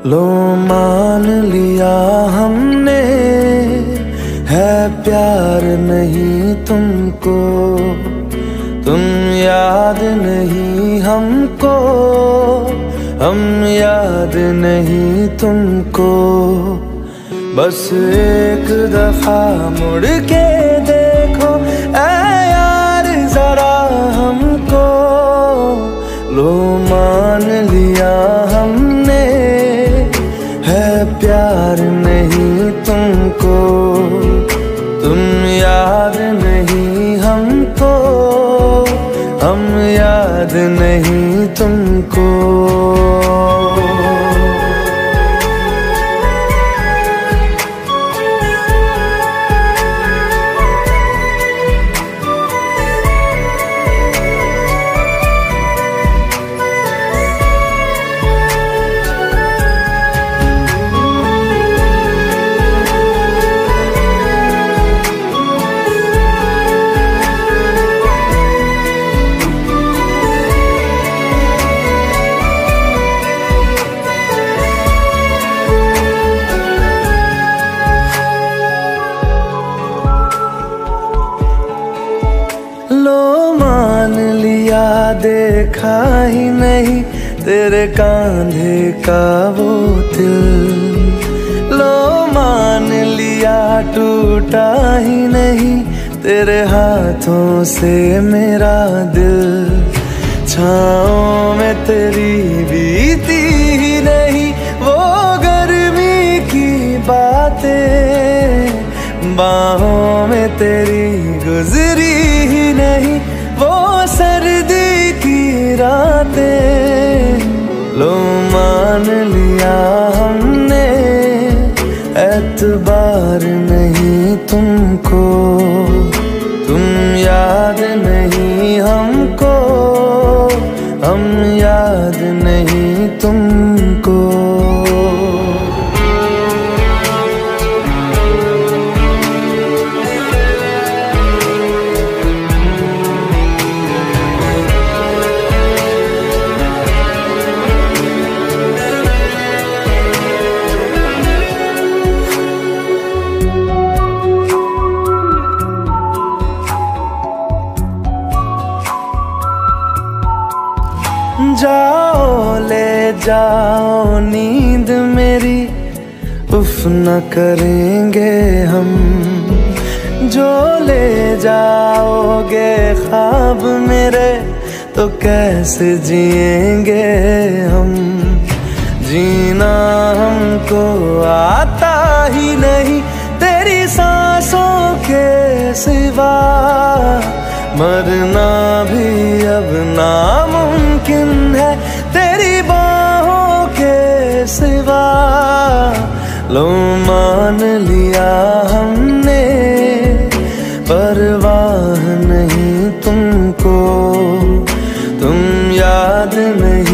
लो मान लिया हमने, है प्यार नहीं तुमको। तुम याद नहीं हमको, हम याद नहीं तुमको। बस एक दफा मुड़ के देखो ऐ यार जरा हमको। लो मान लिया हमने, है प्यार नहीं तुमको। तुम याद नहीं हमको, हम याद नहीं तुमको। लो मान लिया देखा ही नहीं तेरे कांधे का वो दिल। लो मान लिया टूटा ही नहीं तेरे हाथों से मेरा दिल। छाँव में तेरी बीती ही नहीं वो गर्मी की बातें। बाहों में तेरी गुजरी ही नहीं वो सर्दी की रातें। लो मान लिया हमने, एतबार नहीं तुमको। तुम याद नहीं हमको, हम याद नहीं तुमको। जाओ ले जाओ नींद मेरी, उफ न करेंगे हम। जो ले जाओगे ख्वाब मेरे तो कैसे जिएंगे हम। जीना हमको आता ही नहीं तेरी सांसों के सिवा। मरना भी अब नामुमकिन है तेरी बाहों के सिवा। लो मान लिया हमने, परवाह नहीं तुमको। तुम याद नहीं